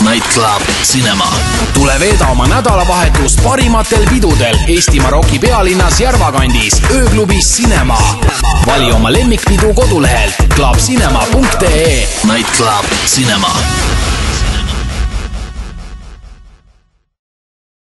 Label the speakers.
Speaker 1: Nightclub Cinema.
Speaker 2: Tule veeda oma nädalavahetust parimatel pidudel Eestimaa Roki pealinnas Järvakandis ööklubis Cinema. Vali oma lemmikpidu kodulehelt clubcinema.ee.
Speaker 1: Nightclub Cinema.